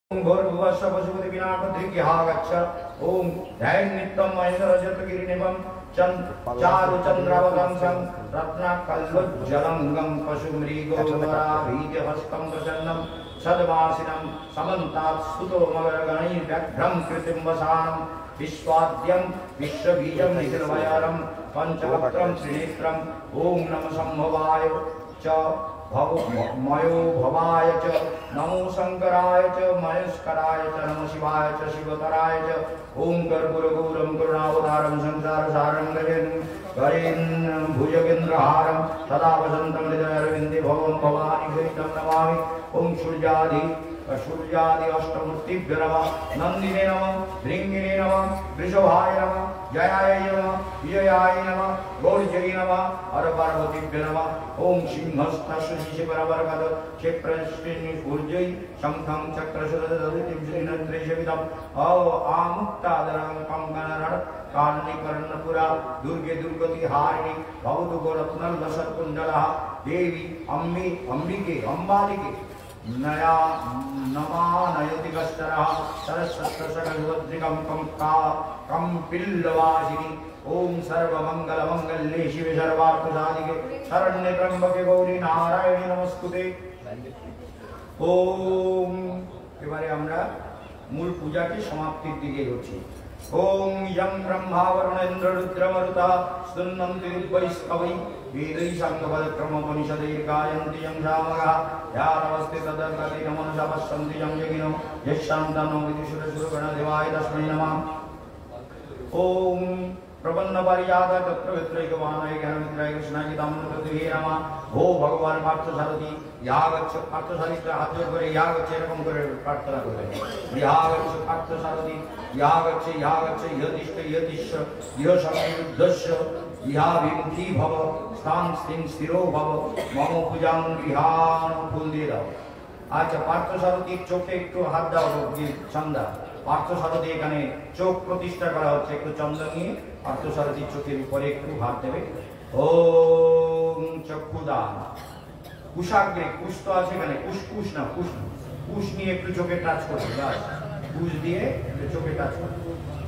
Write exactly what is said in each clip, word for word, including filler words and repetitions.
ओम भूर्भुवस्व पशुपति विनाटद्रिक्यः गच्छ ओम ध्यान नित्यं महेन्द्ररजतगिरिनिभं चारु चन्द्रावतंसं रत्नकल्लोज्ज्वलंगं पशुमृगोदराभीतिहस्तं प्रसन्नं सद्वासिनं समन्तात् स्तुतो मगरगणैर्व्यघ्रं कृतिं वसानं विश्वाद्यं विश्वबीजं निखिलवयरं पञ्चवक्त्रं त्रिनेत्रम् ओम नमः संभवाय च भव मयो भवाय च नमो शंकराय च महेश्वराय च नमो शिवाय च शिवतराय च ओम कर्पूरगौरं करुणावतारं संसारसारं गजेन् गजेन् भुजगेन्द्रहारं सदा वसन्तं हृदयारविन्दे भवं भवानी सहितं नमामि ओम सूर्यादि सूर्यादि अष्टमूर्तिभ्यो नमः नन्दिने नमः भृङ्गिने नमः वृषभाय नमः जयाय नमः विजयाय नमः गौर्जये नमः हर पार्वतीभ्यो नमः ओम सिंहस्तस्य शिशिपरवरगद क्षेत्रश्रेणी ऊर्जै शंखं चक्रशूलधरितिं श्रीनन्द्रेशविदम् औ आमुक्तादरं कंकणरण कारणिकर्णपुरा दुर्गे दुर्गति हारिणी भवतु गोरत्नलसत्कुण्डलः देवी अम्बे अम्बिके अम्बालिके नया नमा नयति कष्टरः सरस्वतसकलवद्रिकं कंका कंपिल्लवासिनी ओम सर्वमंगलमंगल्ये शिवे सर्वार्थसाधिके शरण्ये त्र्यंबके गौरी नारायणी नमस्कुते ओम এবারে আমরা মূল পূজাকে সমাপ্তির দিকে হচ্ছি ओम यं ब्रह्मा वरुणेन्द्र रुद्रमरुता स्तुन्नन्ति रुद्रैस्तवै वेदै साङ्गपदक्रमोपनिषदैः गायन्ति यं सामगाः या नमस्ते तदर्गति नमनसा पश्यन्ति यं यज्ञिनो यशान्तानो विदुषुरसुरगणदेवाय तस्मै नमः ओम प्रपन्नपारिजात तत्त्ववित्रैकवानाय ज्ञानवित्राय कृष्णाय गीतामृतपृथिवे नमः ओ भगवान पार्थसारथी यागच्छ पार्थसारथीর হাত জোড় করে यागच्छ এরকম করে প্রার্থনা করবেন यागच्छ पार्थसारथी यागच्छ यागच्छ यदिष्ट यदिष्ट यह समीरुद्धस्य याभिमुखी भव स्थान स्थिं स्थिरो भव मम पूजां गृहाण ফুল দিয়ে দাও আচ্ছা পার্থসারথীর চোখে একটু হাত দাও চন্দা পার্থসারথী এখানে চোখ প্রতিষ্ঠা করা হচ্ছে একটু চন্দন নিয়ে পার্থসারথীর চোখের উপরে একটু হাত দেবে ওম চক্ষুদান কুশাগ্রে কুশ তো আছে এখানে কুশ কুশ না কুশ কুশ নিয়ে একটু চোখে টাচ করবে বাস কুশ দিয়ে একটু চোখে টাচ করবে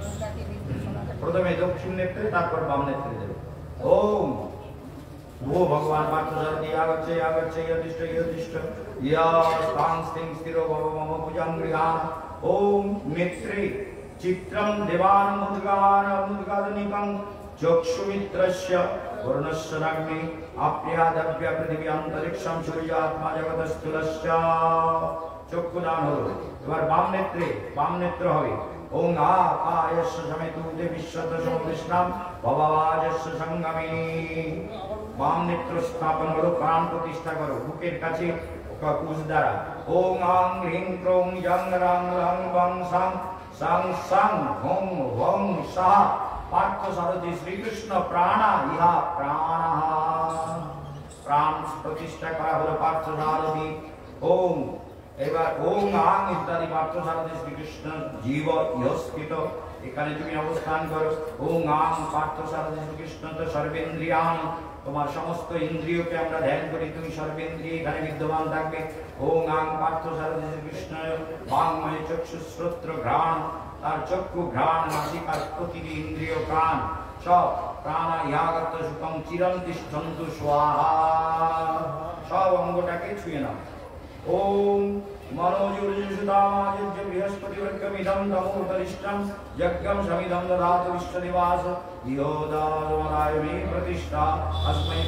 প্রথমে দক্ষিণ নেত্রে তারপর বাম নেত্রে দেবে ওম वो भगवान पार्थसारथी आगच्छे आगच्छे यदिष्ट यदिष्ट या स्थान स्थिं स्थिरो भव मम पूजां गृहाण ओम नेत्रे चित्रं देवान् मुद्गान मुद्गादनिकं चक्षुमित्रस्य वर्णस्य नाग्नि आप्यादव्य पृथिवी अंतरिक्षं सूर्यात्मा जगतस्थूलस्य चक्षुदान हलो এবার বাম নেত্রে বাম নেত্র হবে ओम आकायस्य समेतु देविश्वत समविष्णाम भवाजस्य संगमे বাম নেত্র স্থাপন করো প্রাণ প্রতিষ্ঠা করো বুকের কাছে কুশ দ্বারা ওং আং হ্রিং ক্রোং যং রাং রং বং সাং সাং সাং হোং ভং সাহা পার্থসারথী শ্রীকৃষ্ণ প্রাণা ইহা প্রাণা প্রাণ প্রতিষ্ঠা করা হলো পার্থসারথী ওম এবার ওং আং ইত্যাদি পার্থসারথী শ্রীকৃষ্ণ জীব ইহস্থিত এখানে তুমি অবস্থান করো ওং আং পার্থসারথী শ্রীকৃষ্ণ তো সর্বেন্দ্রিয়াণি তোমার সমস্ত ইন্দ্রিয়কে আমরা ধ্যান করি তুমি সর্বেন্দ্রিয় এখানে বিদ্যমান থাকবে ওং আং পার্থসারথী শ্রীকৃষ্ণ বাংময় চক্ষু শ্রোত্র ঘ্রাণ তার চক্ষু ঘ্রাণ নাসিকার প্রতিটি ইন্দ্রিয় প্রাণ সব প্রাণা ইয়াগত সুখম চিরম তিষ্ঠন্তু স্বাহা সব অঙ্গটাকে ছুঁয়ে নাও ओम मनोजुर्जुषुतामायुज्य बृहस्पतिवर्गमिदं तमोपरिष्टं यज्ञं समिदं ददातु विश्वनिवास योदारमराय मे प्रतिष्ठा अस्मै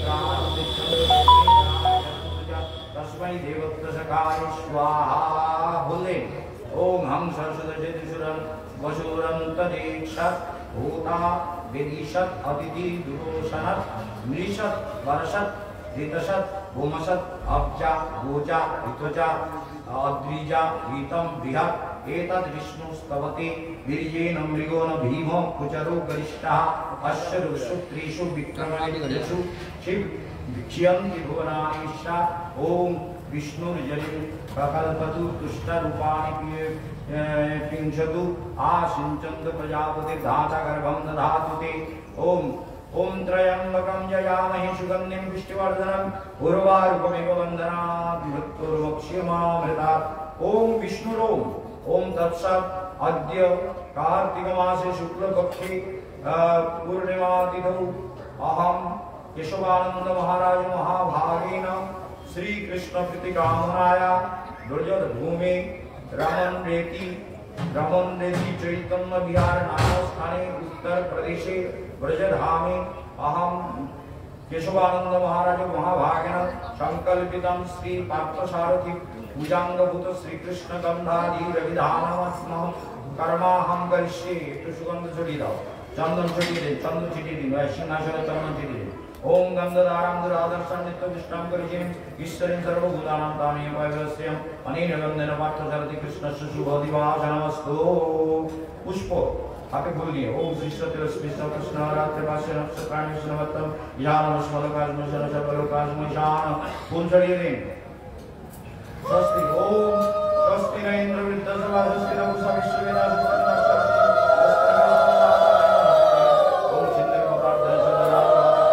प्राणप्रतिष्ठा तस्मै देवत्वसखाय स्वाहा बोले ओम हम सरस्वतीसुरं वसुरन्तरीक्षत् भूता विदिशत् अतिथि दुरोशनत् मृषत् वर्षत् ऋतसत् भूमसत् अब्जा भोजा ऋत्वजा अद्विजा वीतं बृहत् एतद् विष्णुस्तवते वीर्येण मृगो न भीमो कुचरो गरिष्ठः अश्वरुषु त्रिषु विक्रमणेषु शिव भिक्षयन्ति भुवनानि विश्वा ओम विष्णुर्जलिं प्रकल्पतु तुष्टरूपाणि पिंशतु आसिञ्चन्तु प्रजापतिर्धाता गर्भं दधातु ते ओम ओम त्रयंबकं जयामहे सुगन्धिं पुष्टिवर्धनं उर्वारुकमिव वन्दनात् मृत्युर्मोक्ष्यमामृतात् ओम विष्णुरोम ओम तत्सत् अद्य कार्तिक मासे शुक्ल पक्षे पूर्णिमा तिथौ अहम केशवानंद महाराज महाभागेन श्री कृष्ण प्रीति कामनाया ब्रजर भूमि रमन रेति रमन रेति चैतन्य विहार नाम स्थाने उत्तर प्रदेशे ब्रजधामे अहम केशवानंद महाराज महाभागेन संकल्पितं श्री पार्थसारथि पूजांगभूत श्री कृष्ण गंधादि विधानमस्मः कर्माहं करिष्ये। एकटु सुगंध छड़िয়ে দাও, चंदन छड़िয়ে दे, चंदन छड़िয়ে দিন, सिंहासन चंदन छड़िয়ে দিন। ओम गंधधारां दुरादर्शं नित्य विष्टां करिष्ये ईश्वरेण सर्वभूतानां तामेव वैवस्यम् अनेन गंधेन पार्थसारथि कृष्णस्य शुभदिवासनमस्तु। पुष्प आपे बोल दिए ओम श्री सत्यलक्ष्मी कृष्ण रात्रि भाष्य नक्षत्राणि स्नवत्तम ज्ञानमस्मलकाशमशन सकलोकाशमशान फूल चढ़िए दें। स्वस्ति ओम स्वस्ति न इंद्र वृद्धसभा स्वस्ति न पूषा विश्ववेदास ओम चिंतन प्रार्थना सदा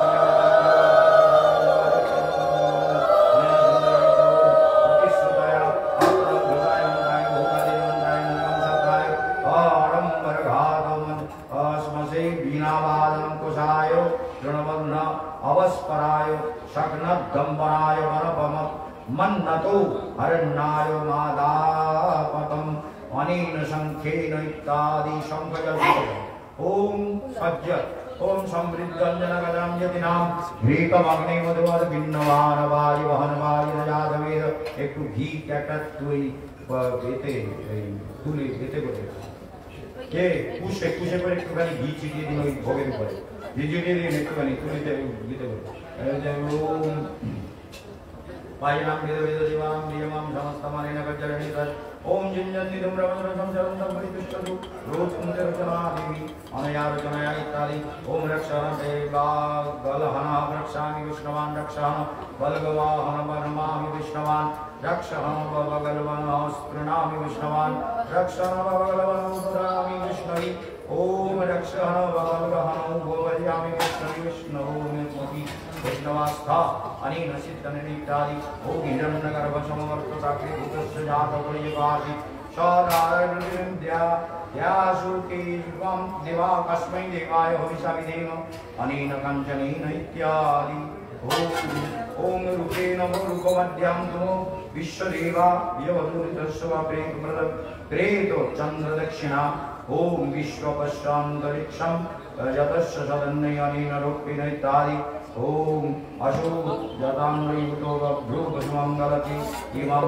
अवस्पराय शग्नदंबराय वनपम मन्नतो हरण्याय मादापकम अनेन शंखेन इत्यादि शंखजल ओम सज्ज ओम समृद्धंजन गजम यतिनाम भीतमग्नि मधुवद भिन्नवान वायु वहन वायु जातवेद एकटू घी क्याकट तुई बेते तुले बेते बोले के कुशे कुशे पर एकटू खाली घी छिटिয়ে দিন ওই ভোগের উপরে जिजुरी रे नेकवानी तुलिते गीते बोल ओम पायनाम वेद वेद जीवाम नियमम समस्तमानेन गज्जरणि तत् ओम जिन्जन्ति धूम्रवदन संसरन्तं परितिष्ठतु रोज कुंते रचना देवी अनया रचनया इत्यादि ओम रक्षण देवा गलहना रक्षामि विष्णवान् रक्षण बलगवाहन वनमामि विष्णवान् रक्षण बलगलवन स्पृणामि विष्णवान् रक्षण बलगलवन उपरामि विष्णवे ओम रक्षण बलगलवन उपवर्यामि विष्णवे विष्णवोमि वैष्णवास्था अनेन सिद्धनेन इत्यादि ओम हिरण्यगर्भ समवर्तताके भूतस्य जातपर्यवासि सदारविन्द्या यासुके त्वं देवा कस्मै देवाय हविषाविधेम अनेन कञ्चनेन इत्यादि ओम ओम रूपेण रूपमध्यं तुमो विश्वदेवा यवदुरितस्व प्रेतप्रद प्रेतो चन्द्रदक्षिणा ओम विश्वपश्चान्तरिक्षं यतस्य सदन्यनेन रूपेण इत्यादि ओम अशो जतामृतो भ्रूपशुमङ्गलति इमं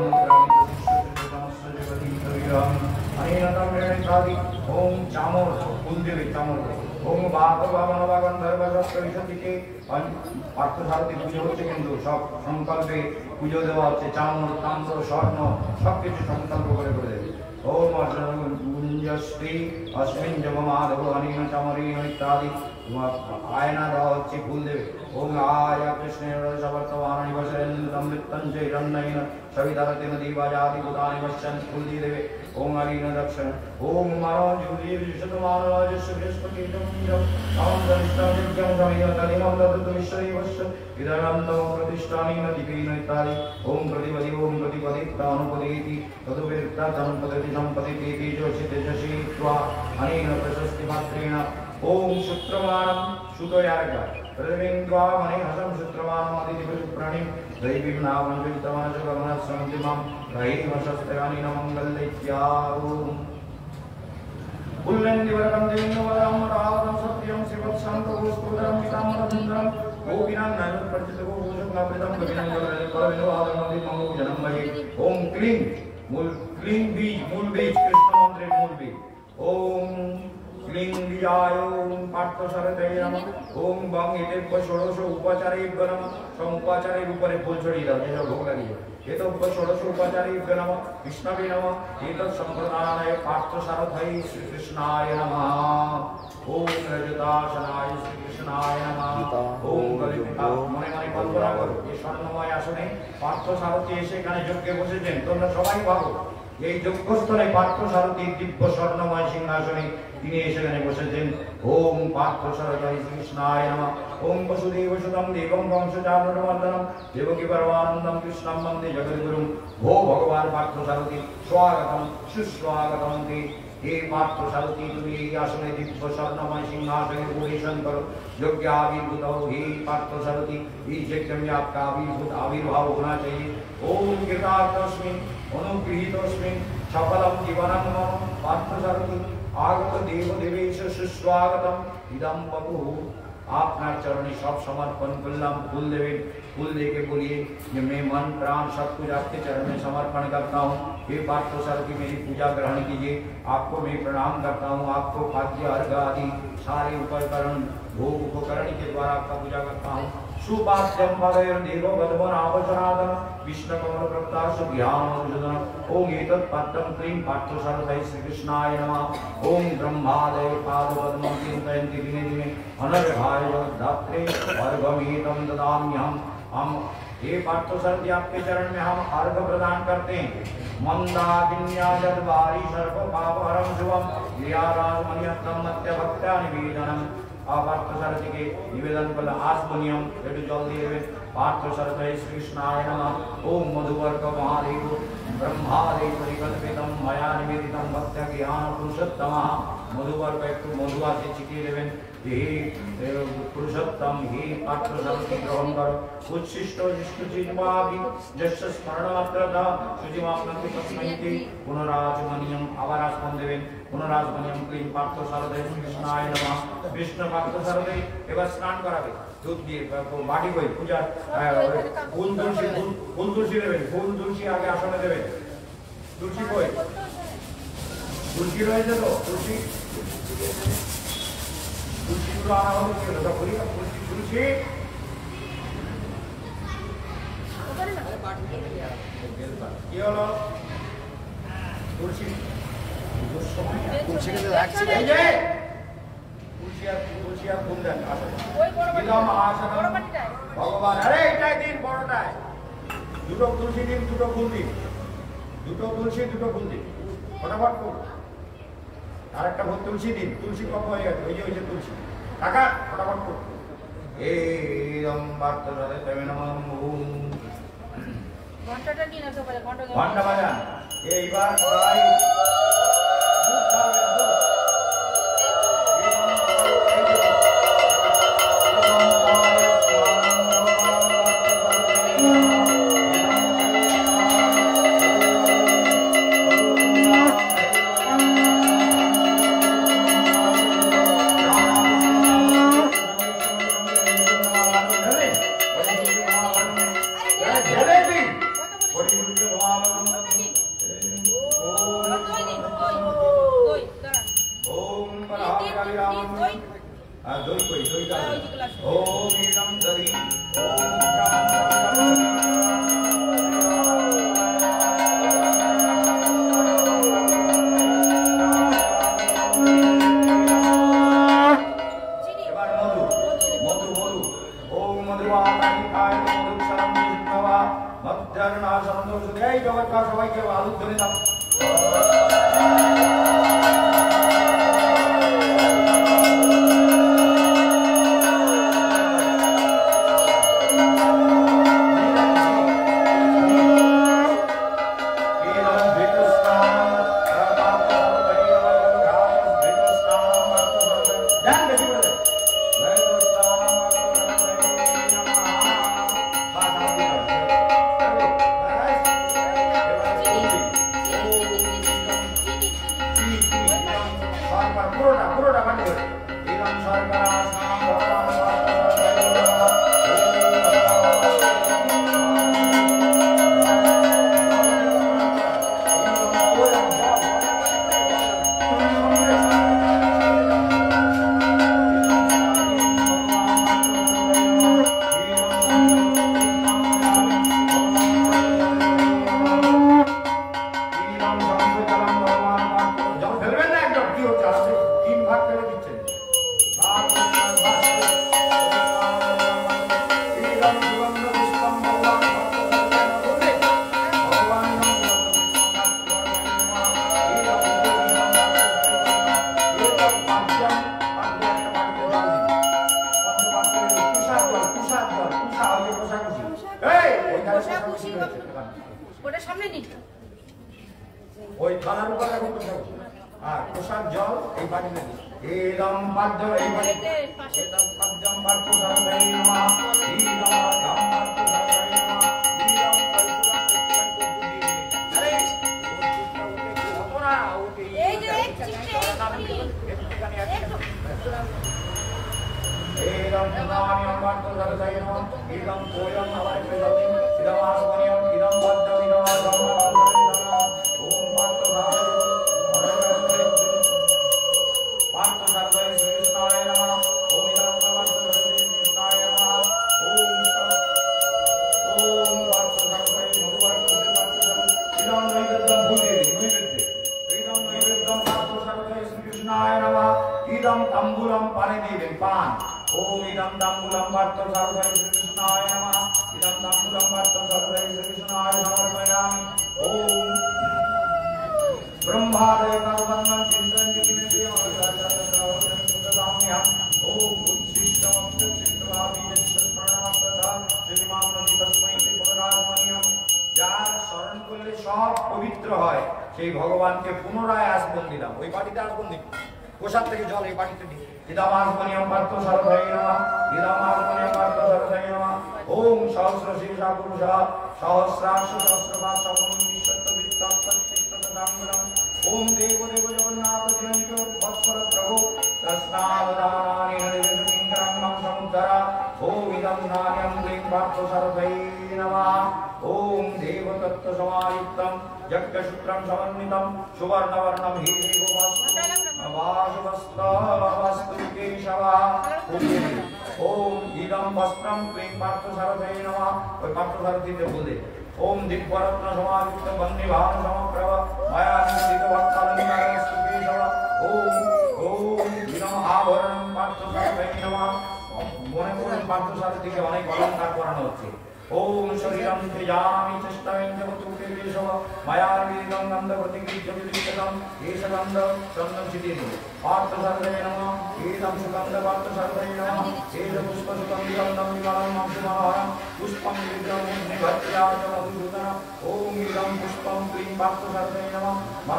अनेन तमेन इत्यादि ओम चामर कुलदेवी चामर ओम बागवामन बागंधर्व सप्तविंशतिके पार्थसारथि पूजा হচ্ছে কিন্তু সব সংকল্পে পুজো দেওয়া হচ্ছে চামর তাম্র স্বর্ণ সবকিছু সংকল্প করে করে দেবে ओम गुंजस्त्री अस्मिन् जगमाधव अनेन चामरेण इत्यादि आयना देওয়া হচ্ছে ফুল দেবে ओम आय कृष्णेन समर्थवान निवसेन अमृतं च हिरण्येन सवितारतेन दीवाजाति भूतानि वश्यन् फूल দিয়ে দেবে ओम अनेन दक्षिण ओम मानो जुली विशतमानराज बृहस्पति जमनीरं अहं दरिष्टादित्यं समियतनिमं दत्तु विश्वदेवस्य इदरन्तं प्रतिष्ठानेन दीपेन इत्यादि ओम प्रतिपदि ओम प्रतिपदित्तानुपदेति तदुपेत्तानुपदेति सम्पदिति जोषितेजसि त्वा अनेन प्रशस्ति मात्रेण ओम शुक्रवारं शुतोयार्गा प्रतिबिंद्वा अनेन हसं शुक्रवारं अदितिप्रणिं दैवीं नामं वितमानस गमनः सन्तिमं रहिम शस्त्राणि मंगलैत्या ओम कुल्लन्दिवरकं देववरं रावतं सत्यं शिवत्संतोस्तुदरं पितामहं गोविनां नाम प्रचितो भूषणप्रितं गविनं गलविनवादमदि ममो जनं महे ओम क्लीं मूल क्लीं बीज मूल बीज कृष्ण मंत्रे मूल बीज ओम क्लीं बीजाय ओम पार्थसारथये नमः ओम बंग एते षोडश उपाचारे नमः सम उपाचारे ऊपर फूल छड़िয়ে দাও যেসব ভোগ লাগিয়ে एत षोडश उपाचारे नमः विष्णवे नमः एतत् संप्रदानाय पार्थसारथये श्रीकृष्णाय नमः ओम रजताशनाय श्रीकृष्णाय नमः ओम कलिपिता মনে মনে কল্পনা করো এই স্বর্ণময় আসনে পার্থসারথী এসে এখানে যজ্ঞে বসেছেন তোমরা সবাই ভাবো এই যজ্ঞস্থলে পার্থসারথীর দিব্য স্বর্ণময় সিংহাসনে তিনি সেখানে বসেছেন। ওম পার্থসারথায় শ্রীকৃষ্ণায় নমঃ। ওম বসুদেব সুতং দেবং বংশজাননমর্দনম দেবকী পরমানন্দম কৃষ্ণম বন্দে জগদ্গুরুম। ভো ভগবান পার্থসারথী স্বাগতম সুস্বাগতম তে। हे पार्थसारथी তুমি এই আসনে দিব্য স্বর্ণময় सिंहासने उपवेशन करो। योग्य आविर्भूत हो हे पार्थसारथी, इस यज्ञ में आपका आविर्भूत आविर्भाव होना चाहिए। ओम कृतार्थोऽस्मि अनुगृहीतोऽस्मि सफलं जीवनं मम पार्थसारथी आगत देव देवेश सुस्वागतम इदं बभूव। আপনার चरणे सब समर्पण करलाम। फूल देवें, फूल देके बोलिए कि मैं मन प्राण सब कुछ आपके चरण में समर्पण करता हूँ। हे पार्थसारथी मेरी पूजा ग्रहण कीजिए। आपको मैं प्रणाम करता हूँ। आपको खाद्य अर्घ आदि सारे उपकरण भोग उपकरण के द्वारा आपका पूजा करता हूँ। सुपाद्यम पदयर देवो गदवन आवसनादन विष्णु कमल प्रत्यार सुज्ञान अनुजन। ओम एतत् पात्रं क्लीं पार्थसारथाय श्रीकृष्णाय नमः। ओम ब्रह्मादय पाद पद्मं चिन्तयन्ति दिने दिने अनर्घाय जगद्धात्रे अर्घमेतं ददाम्यहम्। हम हे पार्थसारथी आपके चरण में हम अर्घ प्रदान करते हैं। मंदाकिन्या जद्वारी सर्व पापहरं शुभं लीलाराजमणियत्नं मध्य भक्त्या निवेदनम्। पार्थसारथी के निवेदन पर आत्मनियम एकटू जल दिए देवें। पार्थसारथाय श्रीकृष्णाय नमः। ओम मधुवर्क महादेव ब्रह्मादेव परिकल्पितं मया निवेदितं भक्त्या ज्ञान पुरुषोत्तमः। मधुवर्क एकटू मधु आते छिटिए देवें। हे पुरुषोत्तम हे पार्थसारथी ग्रहण करो। उच्छिष्टो जिष्णुचिन्वाभि जस्य स्मरणमात्रतः शुचिमाप्नोति तस्मै ते पुनराचमनीयम्। आবার आसमन देवें। पुनराचमनीयम् क्लीं पार्थसारथाय श्रीकृष्णाय नमः। विष्णु पार्थसारथी এবার স্নান করাবে দুধ দিয়ে বাটি কই পূজা ফুল তুলসী ফুল তুলসী দেবেন। ফুল তুলসী আগে আসনে দেবেন। তুলসী কই তুলসী রয়েছে তো তুলসী তুলসী গুলো আনা হবে কি হলো করি তুলসী তুলসী কি হলো তুলসী তুলসী কে রাখছি এই যে তুলসী আর তুলসী আর ফুল দেন আসলে ওই বড় বড় বাটিটাই ভগবান আরে এটাই দিন বড়টাই দুটো তুলসী দিন দুটো ফুল দিন দুটো তুলসী দুটো ফুল দিন ফটাফট ফুল আর একটা ফুল তুলসী দিন তুলসী কম হয়ে গেছে ওই যে ওই যে তুলসী টাকা ফটাফট ফুল এরম বার্তারে তবে নমঃ ওম ঘন্টাটা নিয়ে আসো বলে ঘন্টা ঘন্টা বাজান এইবার সবাই দুধ খাবেন দুধ সামনে নিন। ওই থালার উপর রাখুন তো সব। আর প্রসাদ জল এই বাটিতে দিন। এদম পাদ্য এই বাটিতে এদম পাদ্যম পার্থ সারদাই নমঃ এদম পাদ্যম পার্থ সারদাই নমঃ এদম কর্পূরম প্রত্যন্ত বুদ্ধি। আরে ওরা ওকে এই যে এক চিমটে একটুখানি একটু এদম নামিয়ম পার্থ সারদাই নমঃ এদম কোয়ম আমারে প্রদাতি এদম আসমানিয়ম এদম পাদ্যম এদম ব্রহ্ম ওম পার্থ সারদাই পার্থ সারদাই শ্রীকৃষ্ণায় নমঃ ওম ইদম পার্থ সারদাই কৃষ্ণায় নমঃ ওম ওম পার্থ সারদাই মধুবর্গ পার্থ সারদাই ইদম নৈবেদ্যম ভূতে নৈবেদ্যে ইদম নৈবেদ্যম পার্থ সারদাই শ্রীকৃষ্ণায় নমঃ ইদম তাম্বুলম পানে দিবেন পান ওম ইদম তাম্বুলম পার্থ সারদাই শ্রীকৃষ্ণায় নমঃ ইদম তাম্বুলম পার্থ সারদাই শ্রীকৃষ্ণায় সমর্পয়ামি ওম ब्रह्मादय कर्मण्यं चिन्तयन्ति किमिति मनसाचार्यश्रावणं ओम उच्छिष्टमक्षिष्टभावि यच्छस्मरणमस्तथा श्रीमामनति तस्मै ते पुनरागमनियं যার স্মরণ করলে সব পবিত্র হয় সেই ভগবানকে পুনরায় আস্পন দিলাম। ওই বাটিতে আস্পন দিন, প্রসাদ থেকে জল এই বাটিতে দিন। ইদামাসমনিয়ম পার্থ সারদাই নমঃ ইদামাসমনিয়ম পার্থ সারদাই নমঃ ওম সহস্র শীর্ষা পুরুষা সহস্রাক্ষ সহস্রপাদ সমম বিশ্বত্ব বিত্তম সত্যিষ্টতাঙ্গুলম ओम देव देव जगन्नाथ जयंतो भस्वर प्रभु तस्नावदानानि हरिवेद किंकरण्यं समुद्धरा ओम इदं नान्यं क्लीं पार्थ सारथै नमः ओम देव तत्व समायुक्तं यज्ञसूत्रं समन्वितं सुवर्णवर्णं हीरेगोवास्तु केशवा ओम इदं वस्त्रं क्लीं पार्थ सारथै नमः ओई पार्थ सारथी ते बोले ओम दिव्यरत्न समायुक्त वन्यभान समप्रभ माया निधिक वक्तालंकारस्तु केशव ओम ओम इदं आभरणं पार्थ सारथै नमः মনে করুন পার্থ সারথীকে অনেক অলংকার পরানো হচ্ছে ओम शरीरं त्यजामि चेष्टामि जगत्पुते केशव मायावीरं गन्धप्रतिगृह्यविलिखितं एषगन्ध चन्दनचितिः पार्थ सारथै नमः एतं सुगन्ध पार्थ सारथै नमः एष पुष्पसुगन्धिगन्धं विमलं मंशुमनोहरं पुष्पं विग्रहमुद्रिभद्र्याचमधुसूदन ओम इदं पुष्पं क्लीं पार्थ सारथै नमः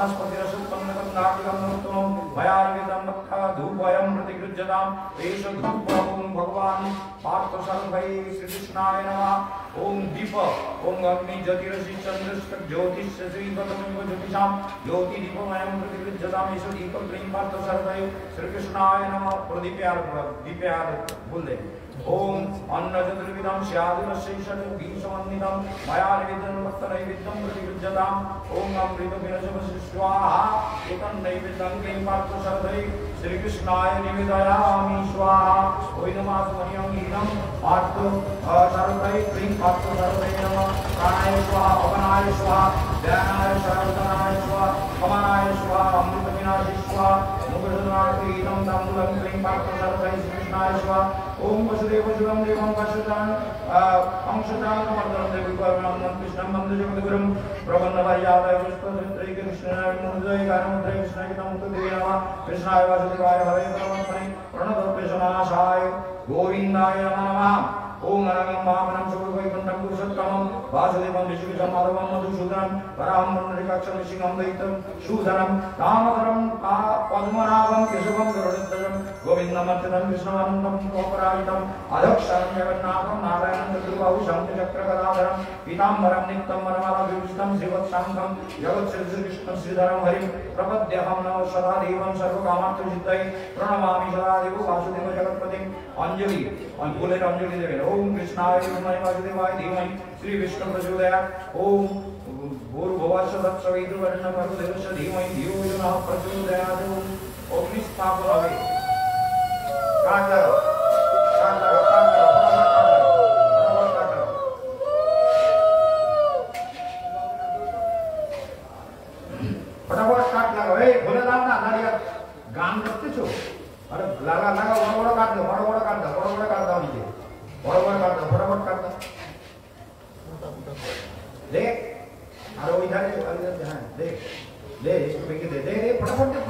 वनस्पतिरसुत्पन्नगन्धादिगन्धोत्तमं मायावीरं भक्ता धूपयं प्रतिगृह्यताम् एष धूपं भगवान् पार्थ सारथै श्रीकृष्णाय नमः ओम दीप ओम अग्नि ज्योतिरसि चंद्रस्य ज्योतिष श्रीपतमेव ज्योतिषां ज्योति दीपमयं प्रतिगृह्यताम् एष दीप क्लीं पार्थ सारथै श्रीकृष्णाय नमः प्रदीपे आर दीपे आर बोल दे ओम अन्न चतुर्विधं स्यादिवशेषं गीसमन्वितं मया निवेदनं भक्तनैवेद्यं प्रतिगृह्यताम् ओम अमृतविरजवस्य स्वाहा एतं नैवेद्यं क्लीं पार्थ सारथै श्रीकृष्णाय निवेदयामि स्वाहा ओइदमासमनियं हीनं पार्थ सारथै क्लीं पार्थ सारथै नमः प्राणाय स्वाहा अपनाय स्वाहा ध्यानाय सारथनाय स्वाहा कमनाय स्वाहा अमृतविनाशि स्वाहा मुखदनार्थीनं ताम्बूलं क्लीं पार्थ सारथै श्रीकृष्णाय स्वाहा ओम वसुदेव शिवं देवं वसुदान अंशदानमर्दनं देवगुरुं कृष्णं वन्दे जगद्गुरुं प्रबन्धवर्यादाय पुष्पधृत्रै कृष्णाय मुद्रय गानमुद्रय कृष्णाय नमोस्तुते नमः कृष्णाय वासुदेवाय हरे परमात्मने प्रणतोपेशनाशाय गोविन्दाय नमः ओम अनगं वामनं सुरवैकुण्ठं पुरुषोत्तमं वासुदेवं विष्णुं माधवं मधुसूदनं वराहं पुण्डरीकाक्षं सिंहं दैत्यं शूधनं दामोदरं पद्मनाभं केशवं गरुडध्वजं गोविन्दमर्चनं कृष्णमानन्दं गोपराजितं अधक्षरं जगन्नाथं नारायणं चतुर्बाहु शङ्खचक्रगदाधरं पीताम्बरं नित्यं वनमालाविभूषितं श्रीवत्साङ्गं जगत्श्रीकृष्णं श्रीधरं हरिं प्रपद्यहं नमः सदा देवं सर्वकामार्थसिद्धये प्रणमामि सदा देव वासुदेव जगत्पतिं अंजलि फूलेर अंजलि देवेन ओम कृष्णाय विद्महे वासुदेवाय धीमहि श्री विष्णु प्रचोदयात् ओम भूर्भुवस्सुः तत्सवितुर्वरेण्यं भर्गो धीमहि धियो यो नः प्रचोदयात् ओम अग्निस्थापन हवे काट लगाओ काट लगाओ काट लगाओ काट लगाओ फटाफट काट लगाओ ए भूले दाও না দাঁড়িয়ে গান করতেছো अरे लगा लगा बड़ा बड़ा काट दो बड़ा बड़ा काट दो बड़ा बड़ा काट दो नीचे बड़ा बड़ा काट दो फटाफट काट दो देख अरे वो इधर इधर हाँ देख ले इसको फेंक दे दे दे फटाफट दे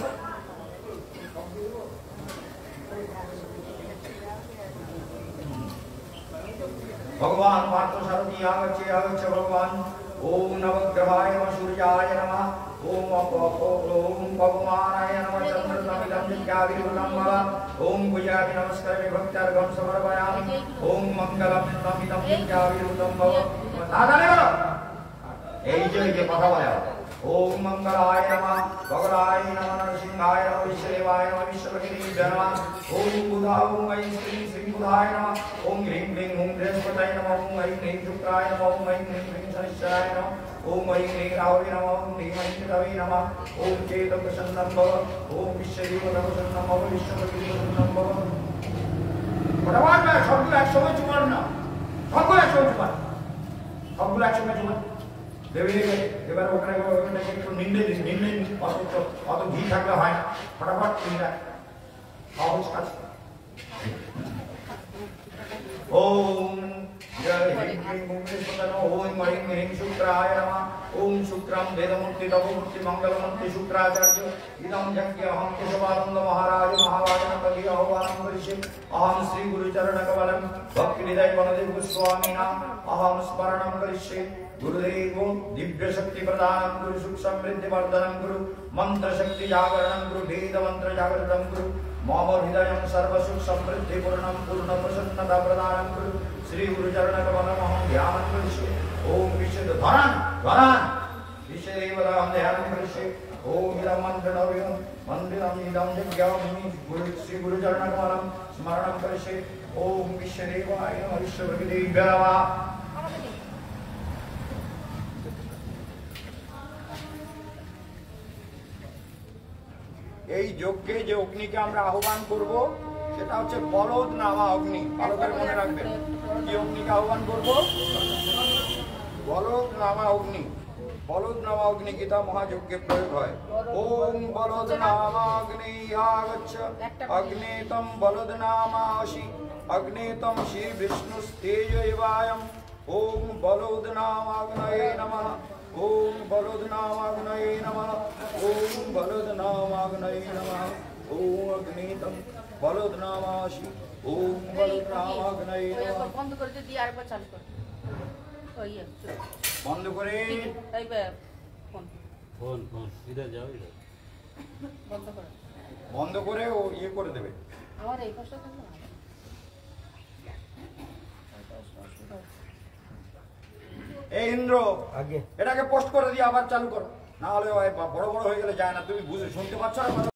भगवान पार्थ सारथी आगच्छे आगच्छे भगवान ओम नवग्रहाय नमः सूर्याय नमः ओम ओम भगवानाय नमः चंद्रतमिदं जज्ञाविरुद्धं ओम पूजामि नमस्कारामि भक्त्यार्घं समर्पयामि ओम मंगलम तमिदं जज्ञाविरुद्धं दादाने বলো এই যে এই যে কথা বলে ओम मंगलाय नमः भगवाय नमः नरसिंहाय नमः विश्वदेवाय नमः विश्वभगिनीभ्यो नमः ओम बुधाय ओम ऐं श्रीं श्रीं बुधाय नमः ओम ह्रीं क्लीं ओम बृहस्पतये नमः ओम ऐं ह्रीं शुक्राय नमः ओम ऐं ह्रीं क्लीं शनिश्चराय नमः ओम ऐं ह्रीं राहवे नमः ओम ह्रीं ऐं केतवे नमः ओम चेतप्रसन्नं भव ओम विश्वदेवप्रसन्नं भव विश्वभगिनीप्रसन्नं भव फटाफट में सबগুলো একসঙ্গে চুমার না সবগুলো একসঙ্গে চুমার সবগুলো একসঙ্গে চুমার দেবে এবার ওখানে ওখানে একটু নিন্দে দিন নিন্দে অত অত ঘি থাকলে হয় না ফটাফট নিন্দা সহজ কাজ ओम जय ह्रीं क्लीं ओम विष्णुपदनो ओम ऐं ह्रीं शुक्राय नमः ओम शुक्रं वेदमूर्ति तपोमूर्ति मंगलमूर्ति शुक्राचार्य इदं यज्ञ अहं केशवानंद महाराज महावाजन कवि आह्वानं करिष्ये अहं श्री गुरुचरणकमलं भक्तिहृदय वनदेव गोस्वामिना अहं स्मरणं करिष्ये गुरुदेव दिव्य शक्ति प्रदानं गुरु सुख समृद्धि वर्धनं गुरु मंत्र शक्ति जागरणं गुरु वेद मंत्र जागरणं गुरु मम हृदयं सर्व सुख समृद्धि पूर्णं पूर्ण प्रसन्नता प्रदानं गुरु श्री गुरु चरण कमलम् अहं ध्यानं करिष्ये ओम विशुद्ध धरन् धरन् विशेदेवतां ध्यानं करिष्ये ओम इदं मन्त्रं मन्दिरं इदं यज्ञामि गुरु श्री गुरु चरण कमलं स्मरणं करिष्ये ओम विश्वदेवाय नमः विश्वभगिनीभ्यो नमः এই যজ্ঞে যে অগ্নিকে আমরা আহ্বান করব সেটা হচ্ছে বলদ নামা অগ্নি ভালো করে মনে রাখবেন কি অগ্নিকে আহ্বান করব বলদ নামা অগ্নি বলদ নামা অগ্নি গীতা মহাযজ্ঞে প্রয়োগ হয় ওম বলদ নামা অগ্নি আগচ্ছ অগ্নেতম বলদ নামাসি অগ্নেতম শ্রী বিষ্ণু তেজ এবায়ম ओम बलोद नामाग्नये नमः ओम बलोद नामाग्नये नमः ओम बलोद नामाग्नये नमः ओम अग्नितम बलोद नामासि ओम बलोद नामाग्नये नमः बंद कर दे दिया আরেকবার চালু কর ওই বন্ধ করে এই ফোন ফোন ফোন इधर जाओ इधर বন্ধ কর বন্ধ করে ও ইয়ে করে দেবে আমার এই পাশটা তো না এই ইন্দ্র আগে এটাকে পোস্ট করে দিয়ে আবার চালু করো না হলে বড় বড় হয়ে গেলে যায় না তুমি বুঝে শুনতে পাচ্ছ না